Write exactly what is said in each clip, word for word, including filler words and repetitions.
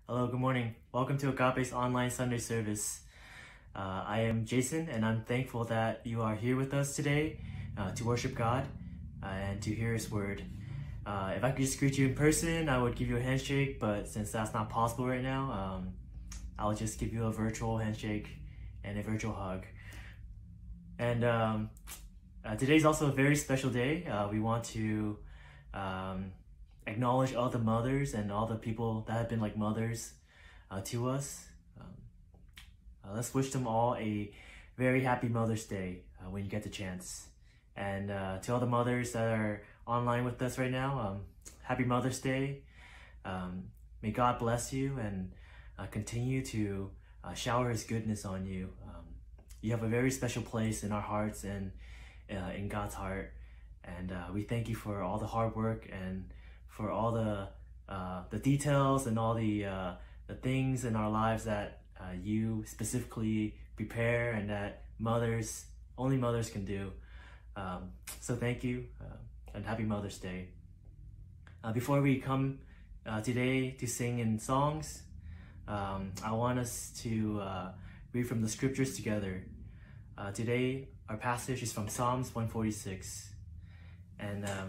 Hello, good morning. Welcome to Agape's online Sunday service. Uh, I am Jason, and I'm thankful that you are here with us today uh, to worship God uh, and to hear His Word. Uh, if I could just greet you in person, I would give you a handshake, but since that's not possible right now, um, I'll just give you a virtual handshake and a virtual hug. And um, uh, today's also a very special day. Uh, we want to um, acknowledge all the mothers and all the people that have been like mothers uh, to us. Um, uh, let's wish them all a very happy Mother's Day uh, when you get the chance. And uh, to all the mothers that are online with us right now, um, happy Mother's Day. Um, may God bless you and uh, continue to uh, shower His goodness on you. Um, you have a very special place in our hearts and uh, in God's heart. And uh, we thank you for all the hard work and for all the uh, the details and all the uh, the things in our lives that uh, you specifically prepare and that mothers, only mothers can do. Um, so thank you uh, and happy Mother's Day. Uh, before we come uh, today to sing in songs, um, I want us to uh, read from the scriptures together. Uh, today our passage is from Psalms one forty-six, and um,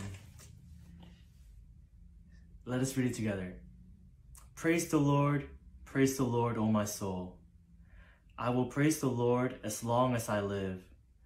let us read it together. Praise the Lord, praise the Lord, O my soul. I will praise the Lord as long as I live.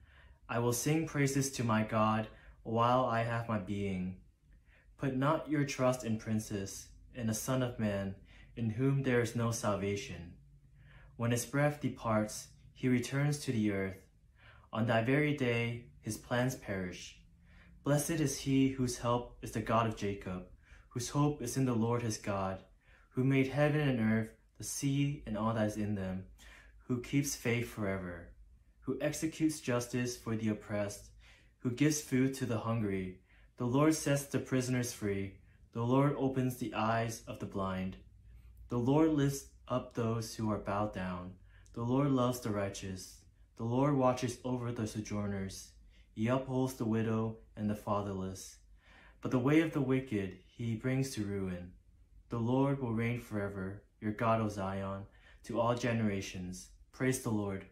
I will sing praises to my God while I have my being. Put not your trust in princes, in a son of man, in whom there is no salvation. When his breath departs, he returns to the earth. On that very day, his plans perish. Blessed is he whose help is the God of Jacob, whose hope is in the Lord his God, who made heaven and earth, the sea and all that is in them, who keeps faith forever, who executes justice for the oppressed, who gives food to the hungry. The Lord sets the prisoners free. The Lord opens the eyes of the blind. The Lord lifts up those who are bowed down. The Lord loves the righteous. The Lord watches over the sojourners. He upholds the widow and the fatherless. But the way of the wicked he brings to ruin. The Lord will reign forever, your God, O Zion, to all generations. Praise the Lord.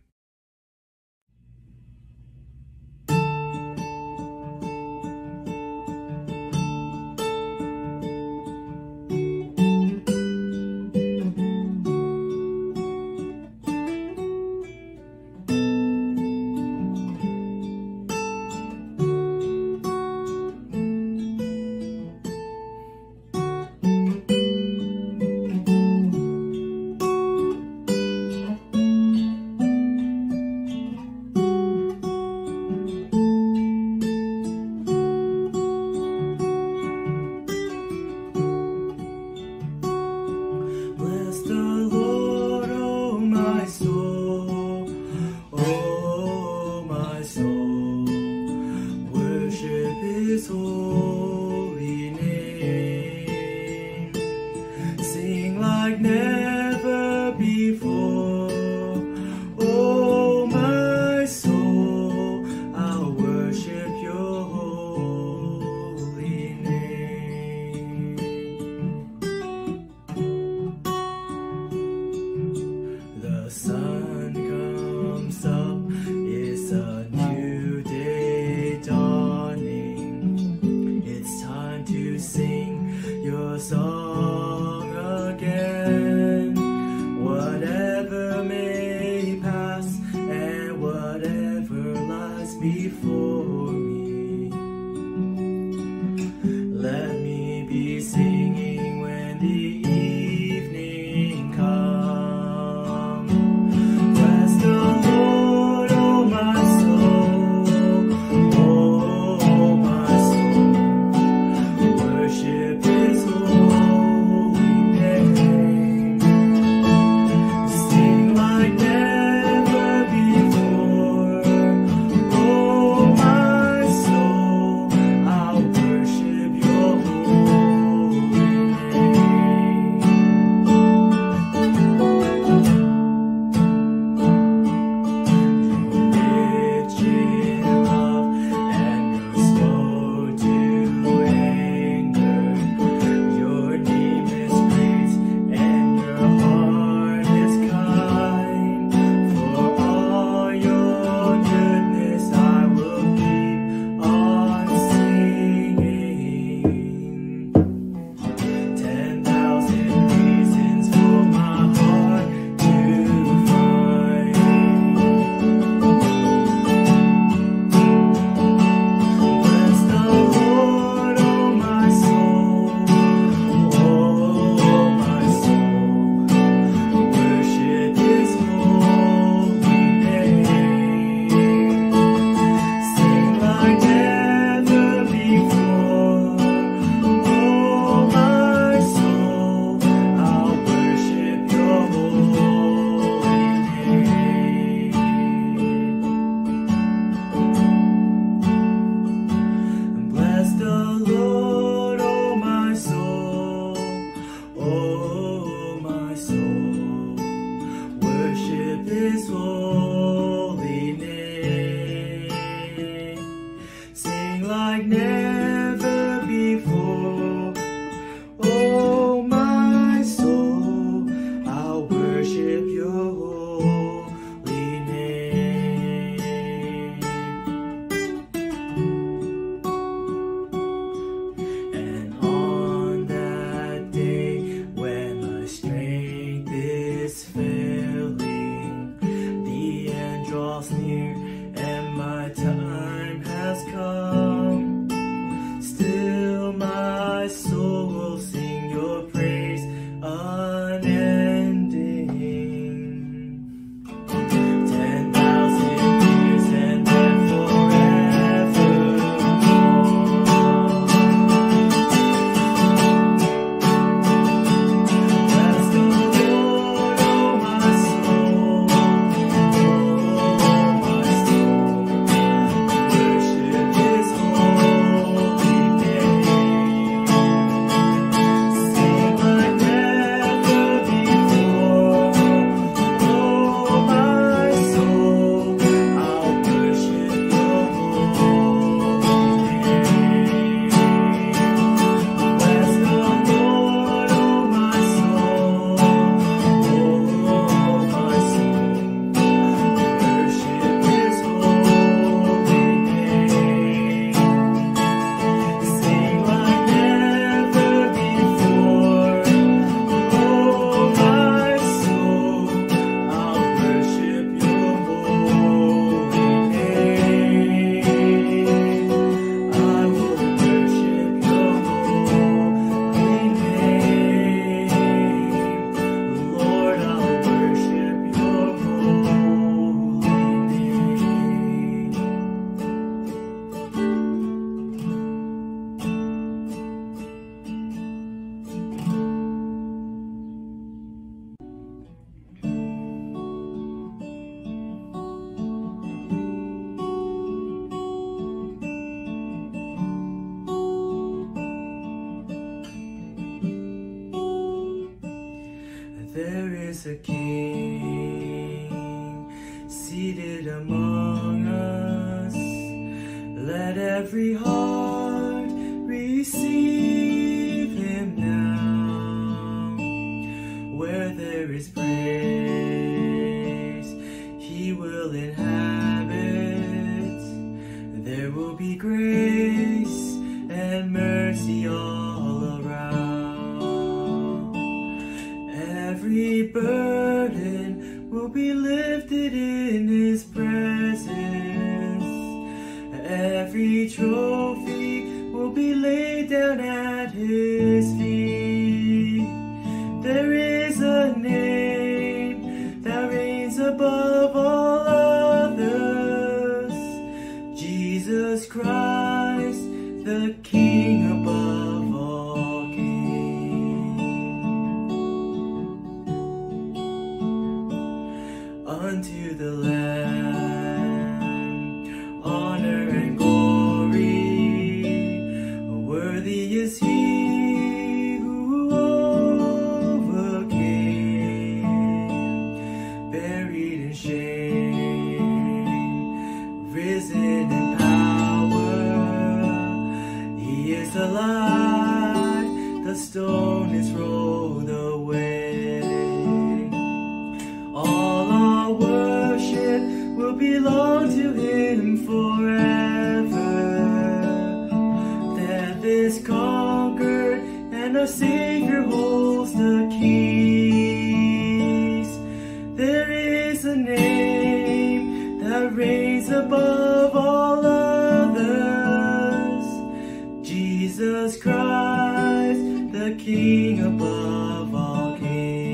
Sing your song again. is a King seated among us. Let every heart receive him now. Where there is praise, he will inhabit. There will be grace and mercy all around. Every burden will be lifted in his presence. Every trophy will be laid down at his feet. There is a name that reigns above all others, Jesus Christ, the King above all kings. Unto the Lamb, honor and glory, worthy is he who overcame, buried in shame, risen in power. He is alive, the stone is rolled away. All our worship will belong to him forever. Death is conquered and our Savior holds the keys. There is a name that reigns above all others, Jesus Christ, the King above all kings.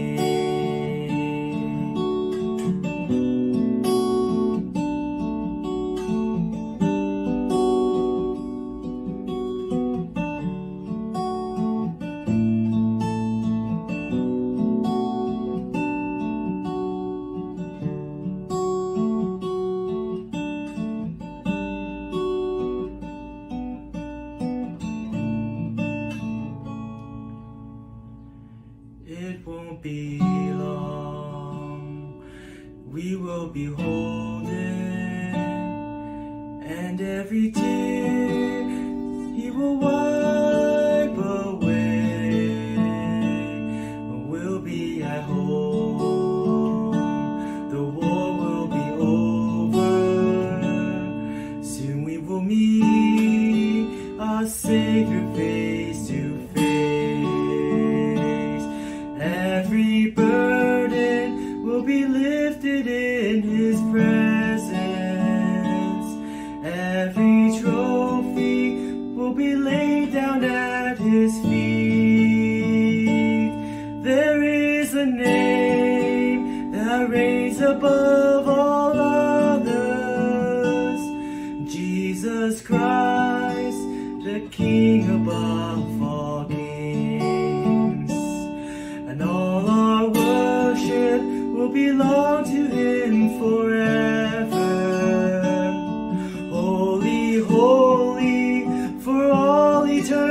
It won't be long, we will be holding, and every tear he will wipe away. We'll be at home, the war will be over, soon we will meet our Savior face to face. Every burden will be lifted in his presence. Every trophy will be laid down at his feet. There is a name that reigns above all others, Jesus Christ, the King above all kings. And all our worship will belong to him forever. Holy, holy, for all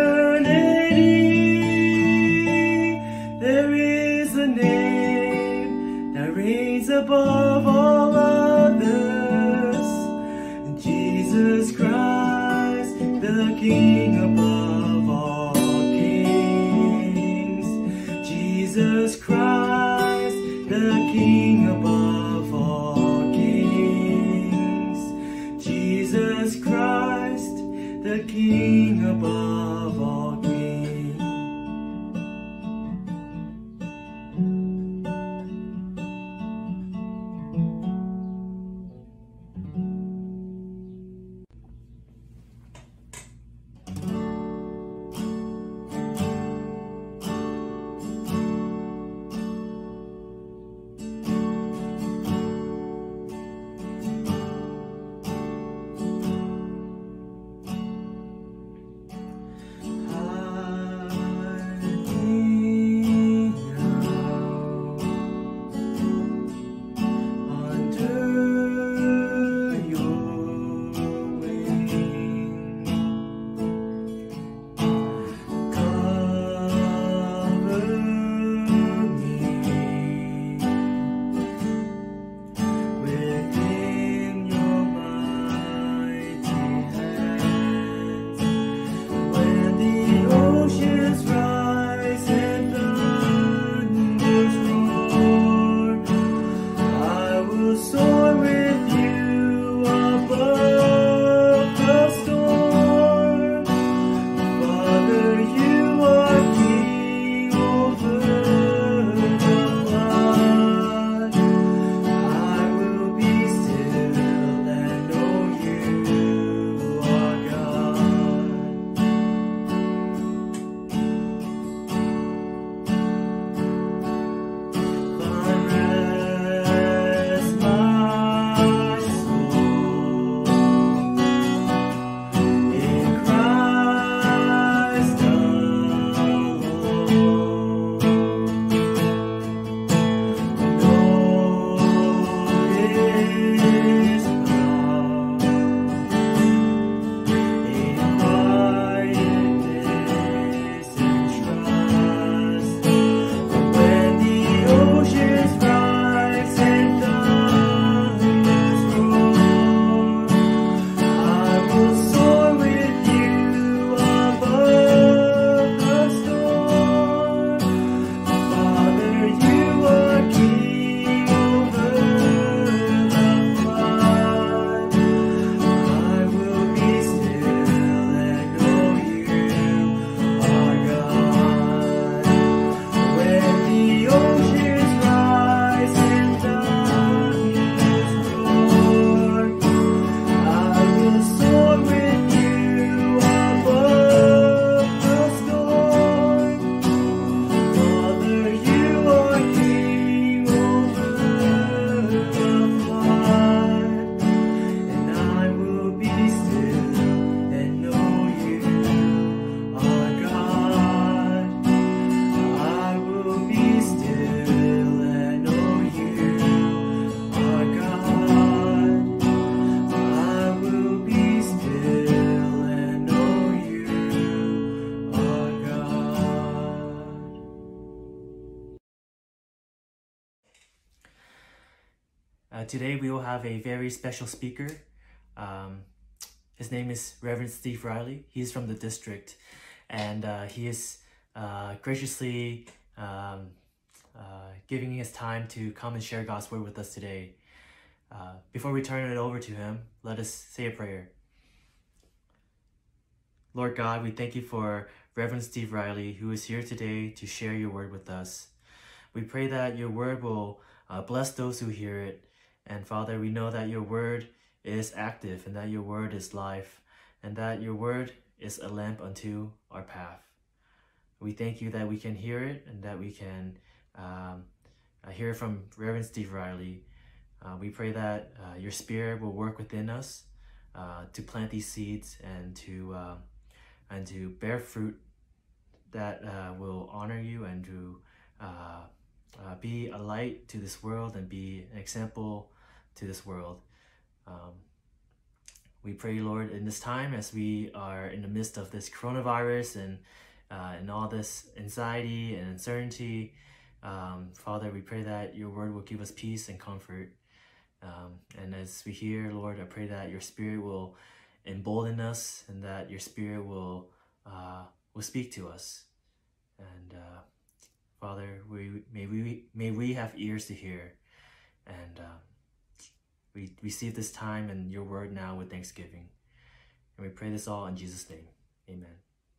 eternity. There is a name that reigns above all others, Jesus Christ, the King above all kings. Jesus Christ, the King above all kings. Jesus Christ, the King above all kings. Uh, today we will have a very special speaker. Um, his name is Reverend Steve Riley. He's from the district, and uh, he is uh, graciously um, uh, giving his time to come and share God's word with us today. Uh, before we turn it over to him, let us say a prayer. Lord God, we thank you for Reverend Steve Riley, who is here today to share your word with us. We pray that your word will uh, bless those who hear it. And Father, we know that your word is active and that your word is life and that your word is a lamp unto our path. We thank you that we can hear it and that we can um, uh, hear from Reverend Steve Riley. Uh, we pray that uh, your spirit will work within us uh, to plant these seeds and to uh, and to bear fruit that uh, will honor you and to uh, uh, be a light to this world and be an example to this world. Um, we pray, Lord, in this time as we are in the midst of this coronavirus and uh, and all this anxiety and uncertainty, um, Father, we pray that your word will give us peace and comfort. Um, and as we hear, Lord, I pray that your spirit will embolden us and that your spirit will uh, will speak to us. And uh, Father, we may we may we have ears to hear, and uh, we receive this time and your word now with thanksgiving. And we pray this all in Jesus' name. Amen.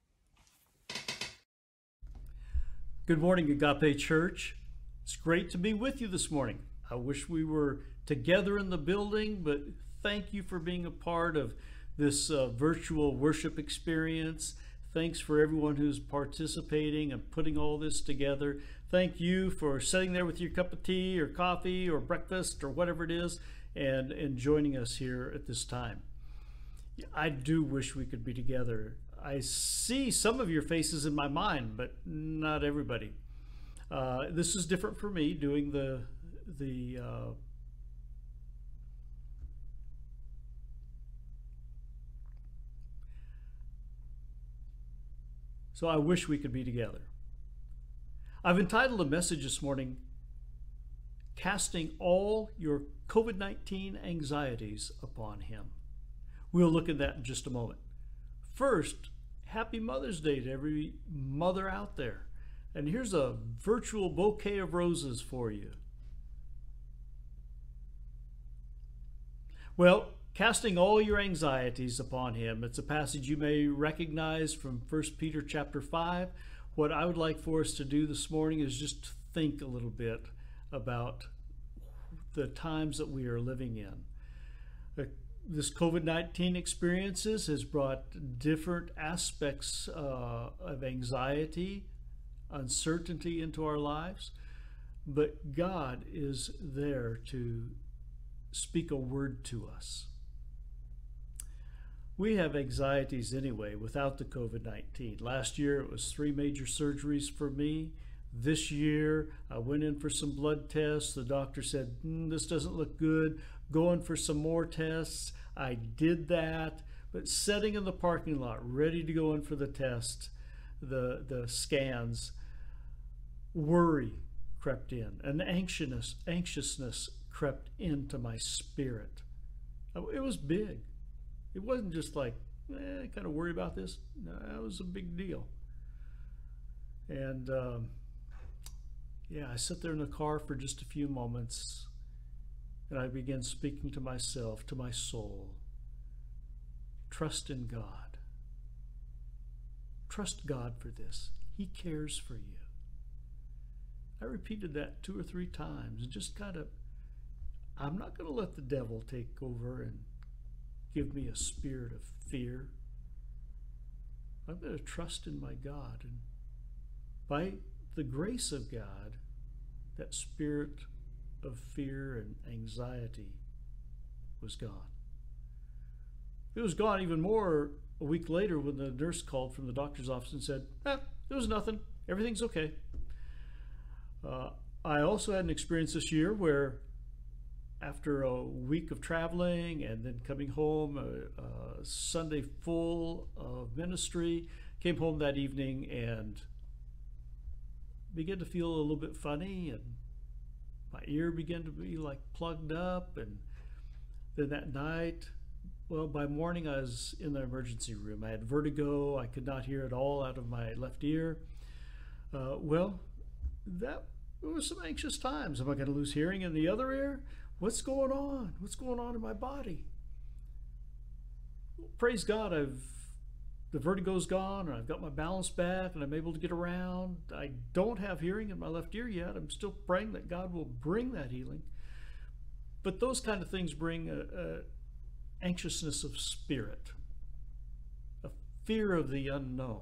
Good morning, Agape Church. It's great to be with you this morning. I wish we were together in the building, but thank you for being a part of this uh, virtual worship experience. Thanks for everyone who's participating and putting all this together. Thank you for sitting there with your cup of tea or coffee or breakfast or whatever it is and, and joining us here at this time. I do wish we could be together. I see some of your faces in my mind, but not everybody. Uh, this is different for me doing the the uh, so I wish we could be together. I've entitled a message this morning, Casting All Your COVID nineteen Anxieties Upon Him. We'll look at that in just a moment. First, happy Mother's Day to every mother out there. And here's a virtual bouquet of roses for you. Well, casting all your anxieties upon him. It's a passage you may recognize from First Peter chapter five. What I would like for us to do this morning is just think a little bit about the times that we are living in. This COVID nineteen experiences has brought different aspects uh, of anxiety, uncertainty into our lives, but God is there to speak a word to us. We have anxieties anyway without the COVID nineteen. Last year it was three major surgeries for me. This year I went in for some blood tests. The doctor said, mm, this doesn't look good. Go in for some more tests. I did that, but sitting in the parking lot ready to go in for the test, the, the scans, worry crept in, and anxiousness, anxiousness crept into my spirit. It was big. It wasn't just like, eh, I kind of worry about this. No, it was a big deal. And um, yeah, I sat there in the car for just a few moments and I began speaking to myself, to my soul. Trust in God. Trust God for this. He cares for you. I repeated that two or three times and just kind of, I'm not going to let the devil take over and give me a spirit of fear. I'm going to trust in my God. And by the grace of God, that spirit of fear and anxiety was gone. It was gone even more a week later when the nurse called from the doctor's office and said, eh, it was nothing. Everything's okay. Uh, I also had an experience this year where after a week of traveling and then coming home, a, a Sunday full of ministry, came home that evening and began to feel a little bit funny and My ear began to be like plugged up, and then that night, well, by morning I was in the emergency room. I had vertigo. I could not hear at all out of my left ear. Uh, well, that was some anxious times. Am I going to lose hearing in the other ear? What's going on? What's going on in my body? Praise God, I've the vertigo's gone, and I've got my balance back, and I'm able to get around. I don't have hearing in my left ear yet. I'm still praying that God will bring that healing. But those kind of things bring a, a anxiousness of spirit, a fear of the unknown.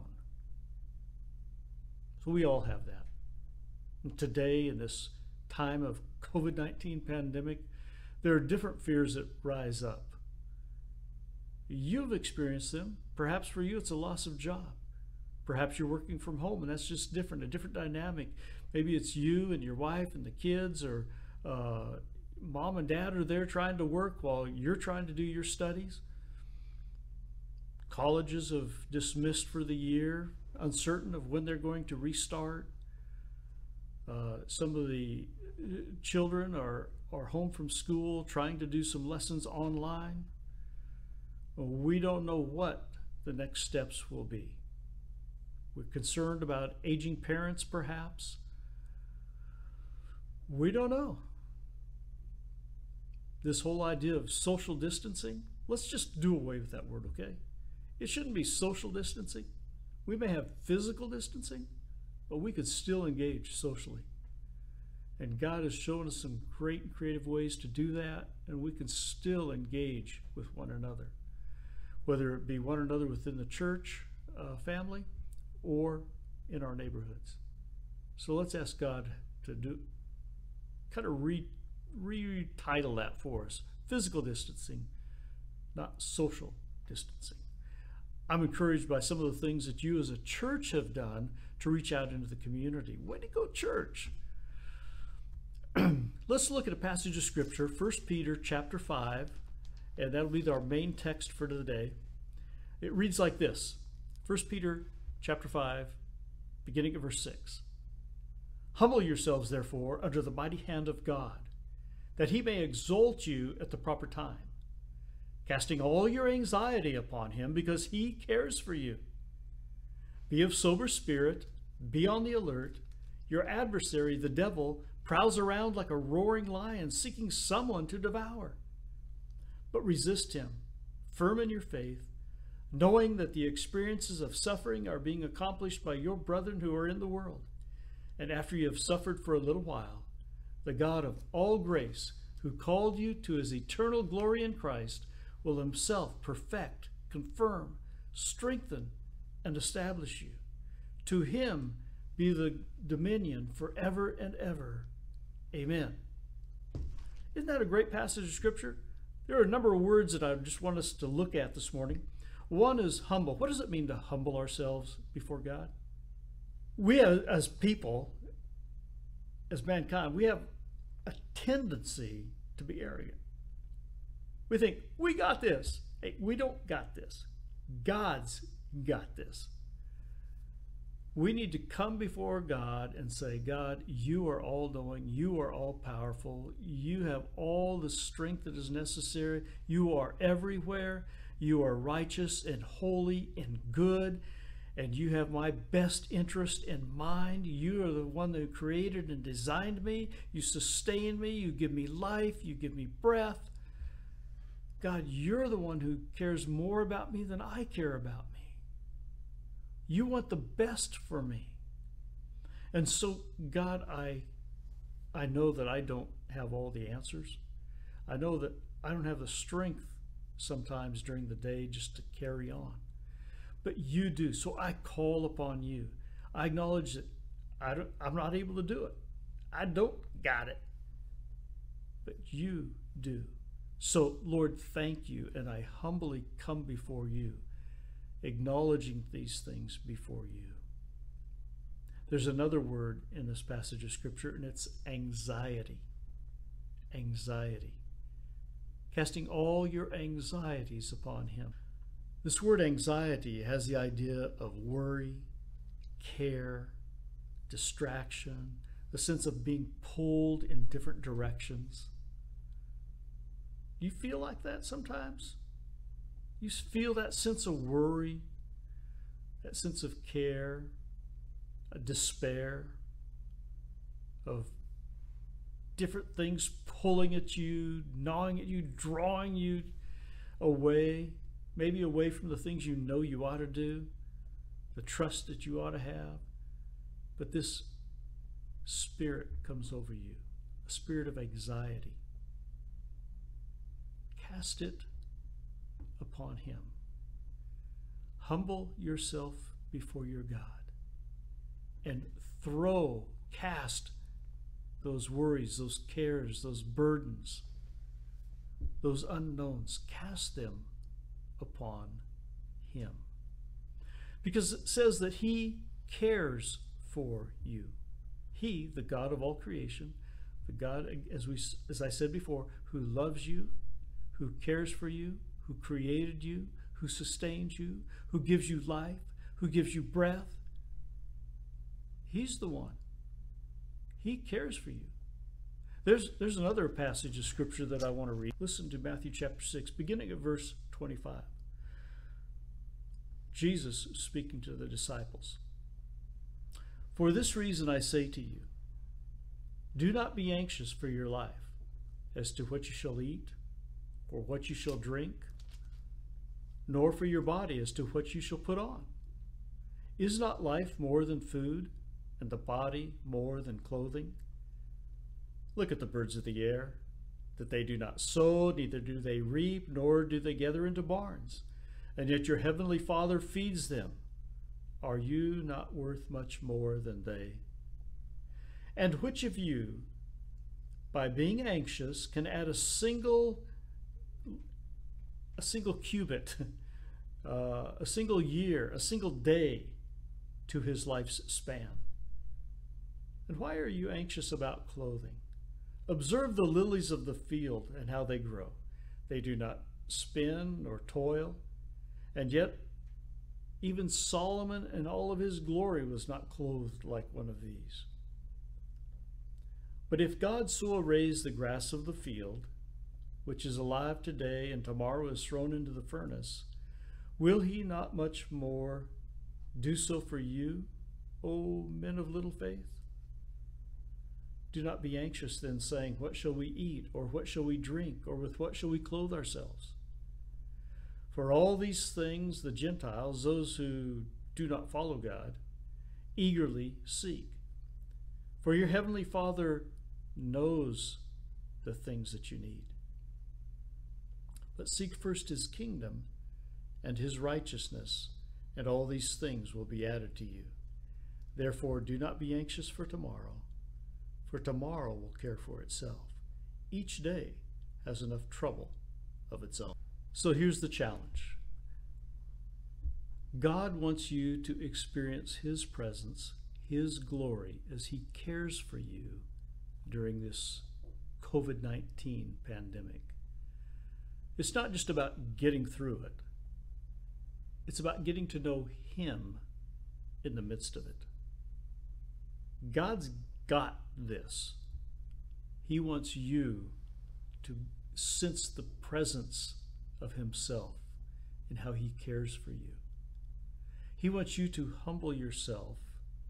So we all have that. And today, in this time of COVID nineteen pandemic, there are different fears that rise up. You've experienced them. Perhaps for you it's a loss of job. Perhaps you're working from home, and that's just different, a different dynamic. Maybe it's you and your wife and the kids, or uh, mom and dad are there trying to work while you're trying to do your studies. Colleges have dismissed for the year, uncertain of when they're going to restart. Uh, some of the children are, are home from school trying to do some lessons online. We don't know what the next steps will be. We're concerned about aging parents, perhaps. We don't know. This whole idea of social distancing, let's just do away with that word, okay? It shouldn't be social distancing. We may have physical distancing, but we could still engage socially. And God has shown us some great and creative ways to do that, and we can still engage with one another, whether it be one another within the church uh, family or in our neighborhoods. So let's ask God to do, kind of re, retitle that for us. Physical distancing, not social distancing. I'm encouraged by some of the things that you as a church have done to reach out into the community. Way to go, church. Let's look at a passage of scripture, First Peter chapter five, and that'll be our main text for today. It reads like this. First Peter chapter five, beginning at verse six. Humble yourselves, therefore, under the mighty hand of God, that he may exalt you at the proper time, casting all your anxiety upon him, because he cares for you. Be of sober spirit, be on the alert. Your adversary, the devil, prowls around like a roaring lion, seeking someone to devour. But resist him, firm in your faith, knowing that the experiences of suffering are being accomplished by your brethren who are in the world. And after you have suffered for a little while, the God of all grace, who called you to his eternal glory in Christ, will himself perfect, confirm, strengthen, and establish you. To him be the dominion forever and ever. Amen. Isn't that a great passage of scripture? There are a number of words that I just want us to look at this morning. One is humble. What does it mean to humble ourselves before God? We have, as people, as mankind, we have a tendency to be arrogant. We think, we got this. Hey, we don't got this. God's got this. We need to come before God and say, God, you are all-knowing. You are all-powerful. You have all the strength that is necessary. You are everywhere. You are righteous and holy and good, and you have my best interest in mind. You are the one who created and designed me. You sustain me. You give me life. You give me breath. God, you're the one who cares more about me than I care about me. You want the best for me. And so, God, I, I know that I don't have all the answers. I know that I don't have the strength sometimes during the day just to carry on. But you do. So I call upon you. I acknowledge that I don't, I'm not able to do it. I don't got it. But you do. So, Lord, thank you. And I humbly come before you, acknowledging these things before you. There's another word in this passage of scripture, and it's anxiety. Anxiety. Casting all your anxieties upon him. This word anxiety has the idea of worry, care, distraction, a sense of being pulled in different directions. Do you feel like that sometimes? You feel that sense of worry, that sense of care, a despair, of different things pulling at you, gnawing at you, drawing you away, maybe away from the things you know you ought to do, the trust that you ought to have. But this spirit comes over you, a spirit of anxiety. Cast it upon him. Humble yourself before your God and throw, cast those worries, those cares, those burdens, those unknowns, cast them upon him. Because it says that he cares for you. He, the God of all creation, the God, as we, as I said before, who loves you, who cares for you, who created you, who sustains you, who gives you life, who gives you breath. He's the one. He cares for you. There's, there's another passage of scripture that I want to read. Listen to Matthew chapter six, beginning at verse twenty-five. Jesus speaking to the disciples. For this reason I say to you, do not be anxious for your life, as to what you shall eat, or what you shall drink, nor for your body as to what you shall put on. Is not life more than food, and the body more than clothing? Look at the birds of the air, that they do not sow, neither do they reap, nor do they gather into barns, and yet your heavenly Father feeds them. Are you not worth much more than they? And which of you, by being anxious, can add a single a single cubit, uh, a single year, a single day to his life's span? And why are you anxious about clothing? Observe the lilies of the field and how they grow. They do not spin nor toil, and yet even Solomon in all of his glory was not clothed like one of these. But if God so arrays the grass of the field, which is alive today and tomorrow is thrown into the furnace, will he not much more do so for you, O men of little faith? Do not be anxious then, saying, what shall we eat, or what shall we drink, or with what shall we clothe ourselves? For all these things the Gentiles, those who do not follow God, eagerly seek. For your heavenly Father knows the things that you need. But seek first his kingdom and his righteousness, and all these things will be added to you. Therefore, do not be anxious for tomorrow, for tomorrow will care for itself. Each day has enough trouble of its own. So here's the challenge. God wants you to experience his presence, his glory, as he cares for you during this COVID nineteen pandemic. It's not just about getting through it. It's about getting to know him in the midst of it. God's got this. He wants you to sense the presence of himself and how he cares for you. He wants you to humble yourself,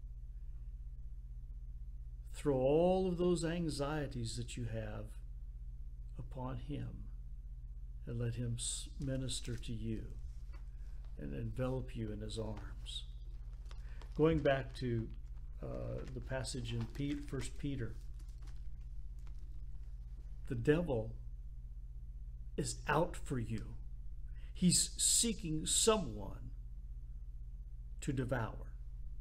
throw all of those anxieties that you have upon him, and let him minister to you and envelop you in his arms. Going back to uh, the passage in First Peter, the devil is out for you. He's seeking someone to devour.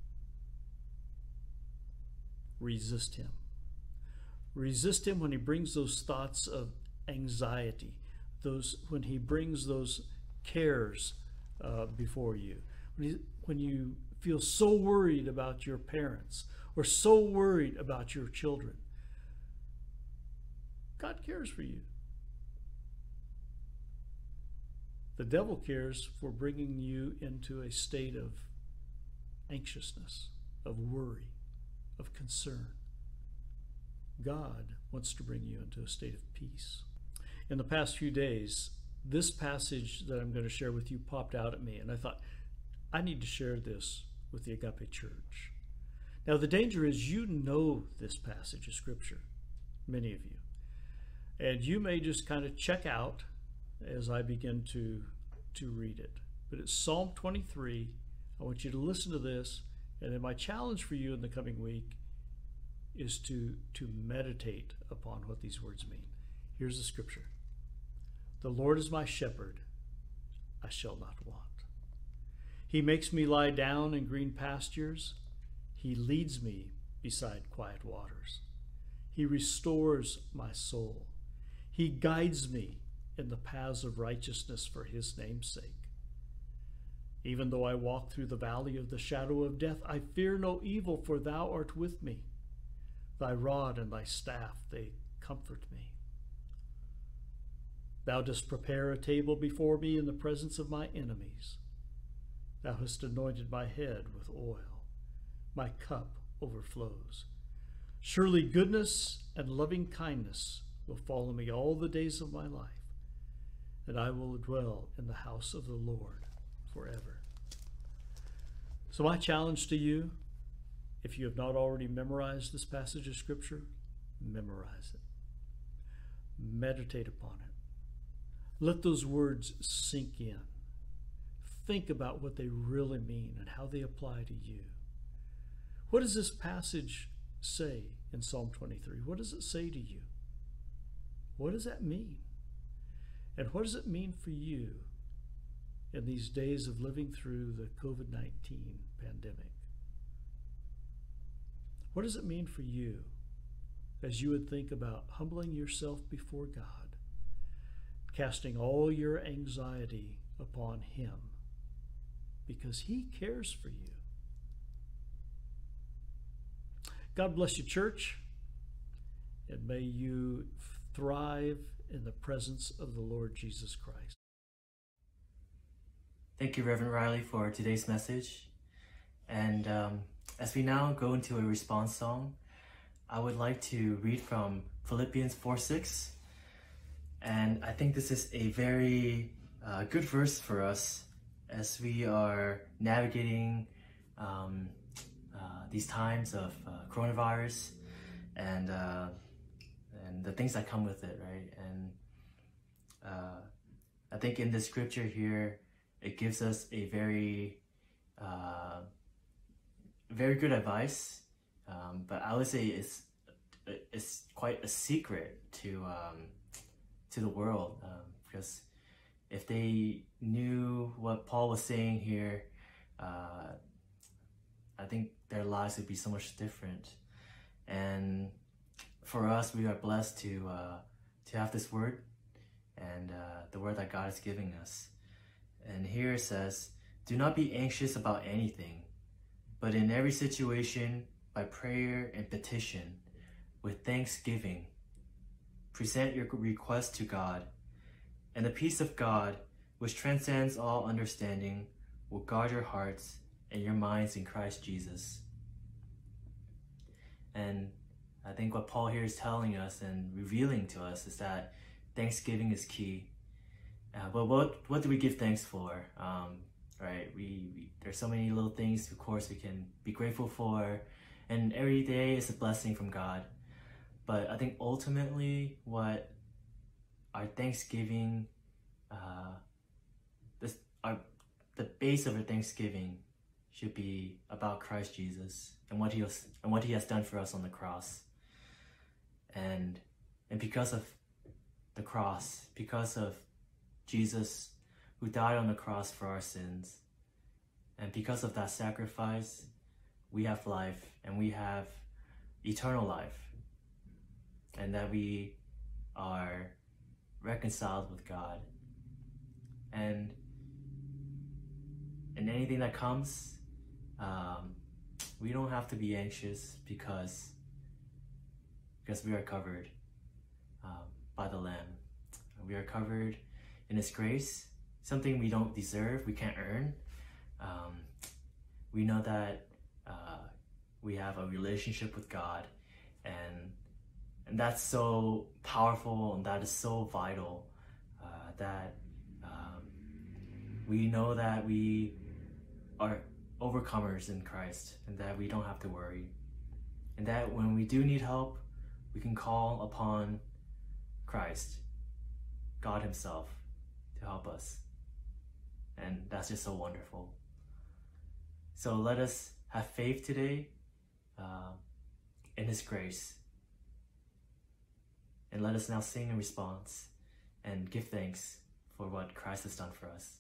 Resist him. Resist him when he brings those thoughts of anxiety, those when he brings those cares uh, before you. When, he, when you feel so worried about your parents or so worried about your children, God cares for you. The devil cares for bringing you into a state of anxiousness, of worry, of concern. God wants to bring you into a state of peace. In the past few days, this passage that I'm going to share with you popped out at me, and I thought, I need to share this with the Agape Church. Now, the danger is you know this passage of Scripture, many of you, and you may just kind of check out as I begin to, to read it. But it's Psalm twenty-three. I want you to listen to this, and then my challenge for you in the coming week is to, to meditate upon what these words mean. Here's the Scripture. The Lord is my shepherd, I shall not want. He makes me lie down in green pastures. He leads me beside quiet waters. He restores my soul. He guides me in the paths of righteousness for his name's sake. Even though I walk through the valley of the shadow of death, I fear no evil, for thou art with me. Thy rod and thy staff, they comfort me. Thou dost prepare a table before me in the presence of my enemies. Thou hast anointed my head with oil. My cup overflows. Surely goodness and loving kindness will follow me all the days of my life, and I will dwell in the house of the Lord forever. So my challenge to you, if you have not already memorized this passage of Scripture, memorize it. Meditate upon it. Let those words sink in. Think about what they really mean and how they apply to you. What does this passage say in Psalm twenty-three? What does it say to you? What does that mean? And what does it mean for you in these days of living through the COVID nineteen pandemic? What does it mean for you as you would think about humbling yourself before God, casting all your anxiety upon him, because he cares for you? God bless you, church, and may you thrive in the presence of the Lord Jesus Christ. Thank you, Reverend Riley, for today's message. And um, as we now go into a response song, I would like to read from Philippians four six. And I think this is a very uh, good verse for us as we are navigating um, uh, these times of uh, coronavirus and uh, and the things that come with it, right? And uh, I think in the scripture here, it gives us a very, uh, very good advice, um, but I would say it's it's quite a secret to um, to the world, um, because if they knew what Paul was saying here, uh, I think their lives would be so much different. And for us, we are blessed to uh, to have this word and uh, the word that God is giving us. And here it says, "Do not be anxious about anything, but in every situation, by prayer and petition, with thanksgiving, present your request to God, and the peace of God, which transcends all understanding, will guard your hearts and your minds in Christ Jesus." And I think what Paul here is telling us and revealing to us is that thanksgiving is key. Uh, but what what do we give thanks for? Um, right? We, we there's so many little things, of course, we can be grateful for, and every day is a blessing from God. But I think ultimately, what our thanksgiving, uh, this our the base of our thanksgiving should be about Christ Jesus and what he was and what he has done for us on the cross. And and because of the cross, because of Jesus who died on the cross for our sins, and because of that sacrifice, we have life, and we have eternal life, and that we are reconciled with God. And in anything that comes, um, we don't have to be anxious because because we are covered um, by the Lamb. We are covered in His grace, something we don't deserve, we can't earn. Um, we know that uh, we have a relationship with God, and And that's so powerful, and that is so vital, uh, that um, we know that we are overcomers in Christ, and that we don't have to worry. And that when we do need help, we can call upon Christ, God himself, to help us. And that's just so wonderful. So let us have faith today uh, in his grace. And let us now sing in response and give thanks for what Christ has done for us.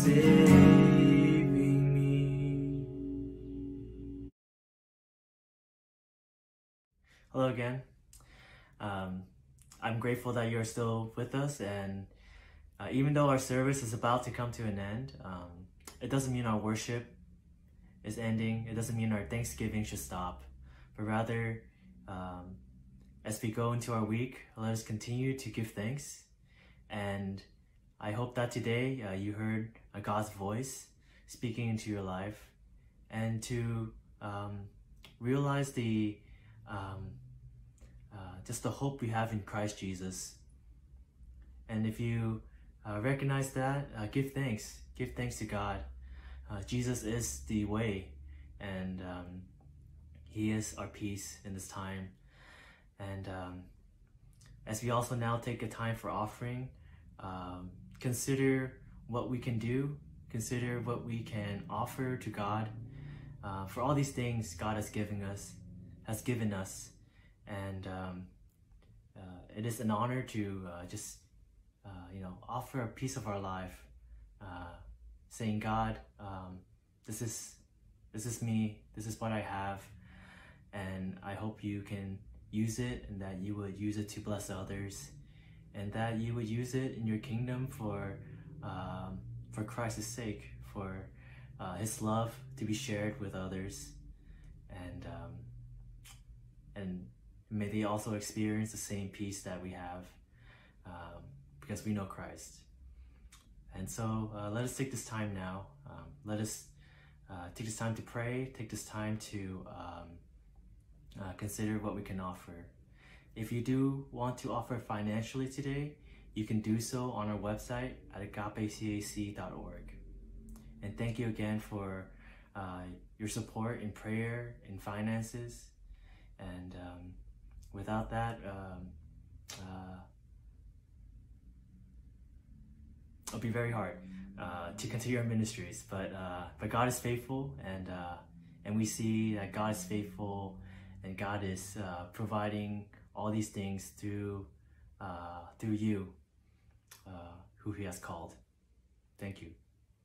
saving me. Hello again. Um, I'm grateful that you're still with us, and uh, even though our service is about to come to an end, um, it doesn't mean our worship is ending. It doesn't mean our Thanksgiving should stop, but rather, um, as we go into our week, let us continue to give thanks. And I hope that today uh, you heard uh, God's voice speaking into your life, and to um, realize the um, uh, just the hope we have in Christ Jesus. And if you uh, recognize that, uh, give thanks. Give thanks to God. Uh, Jesus is the way, and um, He is our peace in this time. And um, as we also now take a time for offering, um, consider what we can do. Consider what we can offer to God uh, for all these things God has given us, has given us, and um, uh, it is an honor to uh, just uh, you know offer a piece of our life, uh, saying, God, um, this is this is me. This is what I have, and I hope you can use it, and that you would use it to bless others, and that you would use it in your kingdom for um, for Christ's sake, for uh, His love to be shared with others, and um, and may they also experience the same peace that we have, um, because we know Christ. And so uh, let us take this time now. Um, let us uh, take this time to pray. Take this time to um, uh, consider what we can offer. If you do want to offer financially today, you can do so on our website at agape c a c dot org. And thank you again for uh, your support in prayer, in finances. And um, without that, um, uh, it'll be very hard uh, to continue our ministries. But uh, but God is faithful, and uh, and we see that God is faithful, and God is uh, providing all these things through uh, through you, uh, who He has called. Thank you.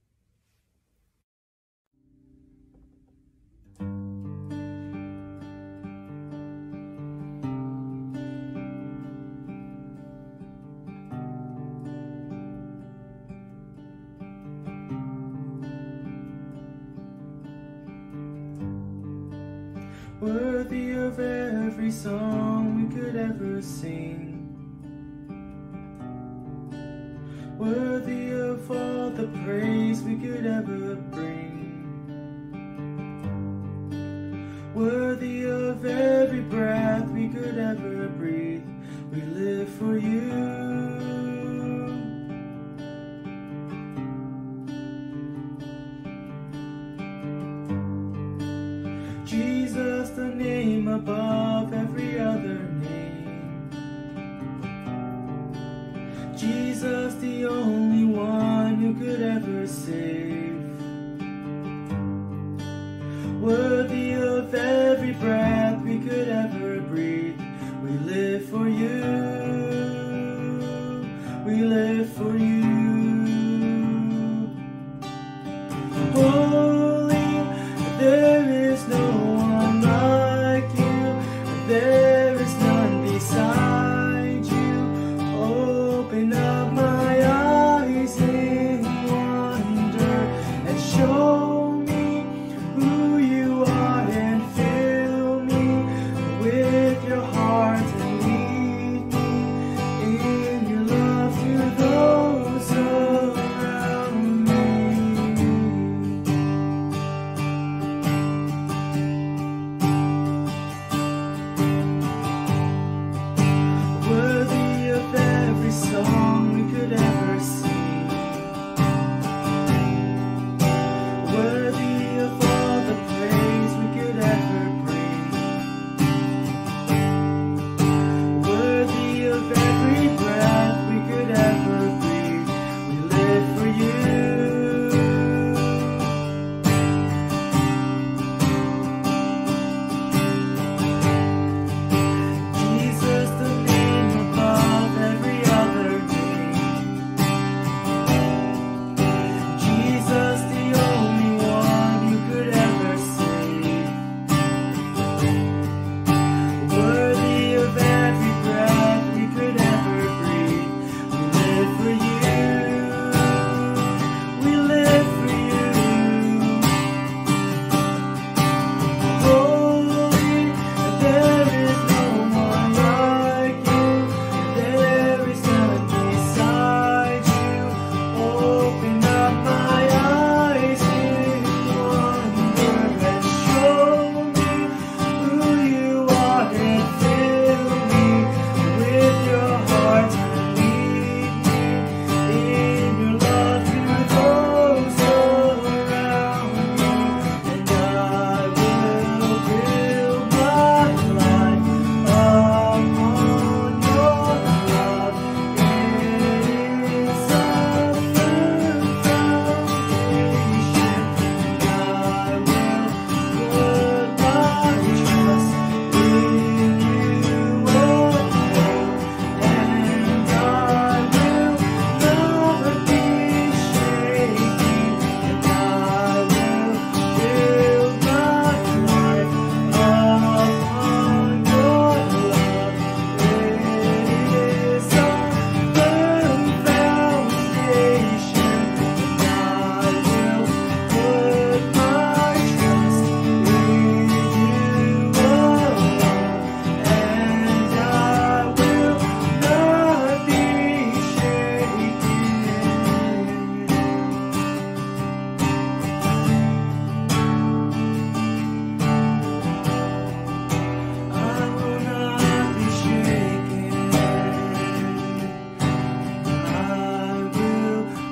Worthy of every song we could ever sing, worthy of all the praise we could ever bring, worthy of every breath we could ever breathe. We live for you. Jesus, the name above every other name. Jesus, the only one who could ever save. Worthy of every breath we could ever breathe. We live for you. We live for you. Holy, there is no one like you. There is none beside you. Open up my eyes in wonder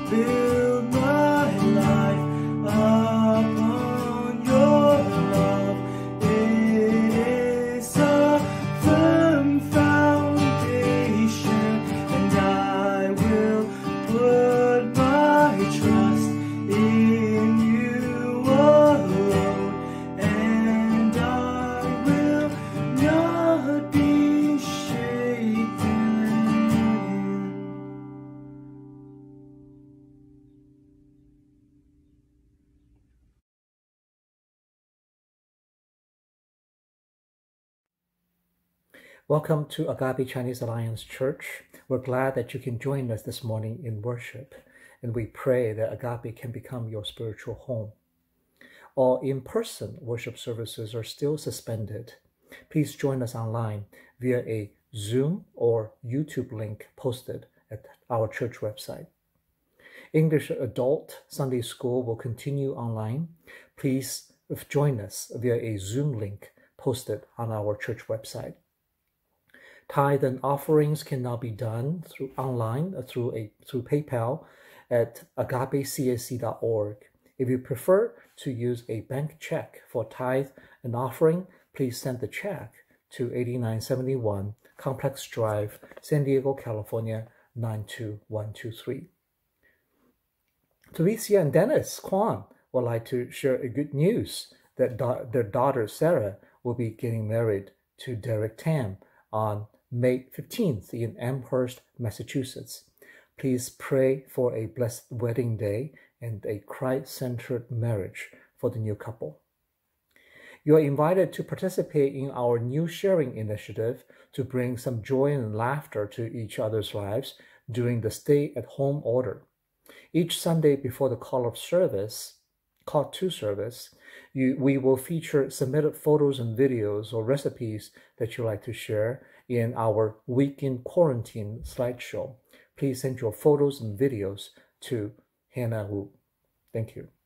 build my life upon your love. It is a firm foundation, and I will put my trust in you alone, and I will not be shaken. Welcome to Agape Chinese Alliance Church. We're glad that you can join us this morning in worship, and we pray that Agape can become your spiritual home. All in-person worship services are still suspended. Please join us online via a Zoom or YouTube link posted at our church website. English Adult Sunday School will continue online. Please join us via a Zoom link posted on our church website. Tithe and offerings can now be done through online uh, through a through PayPal at agape c s c dot org. If you prefer to use a bank check for tithe and offering, please send the check to eighty-nine seventy-one Complex Drive, San Diego, California nine two one two three. Felicia and Dennis Kwan would like to share a good news that da- their daughter Sarah will be getting married to Derek Tam on May fifteenth in Amherst, Massachusetts. Please pray for a blessed wedding day and a Christ-centered marriage for the new couple. You are invited to participate in our new sharing initiative to bring some joy and laughter to each other's lives during the stay-at-home order. Each Sunday before the call of service, call to service, you, we will feature submitted photos and videos or recipes that you like to share in our Week in Quarantine slideshow. Please send your photos and videos to Hannah Wu. Thank you.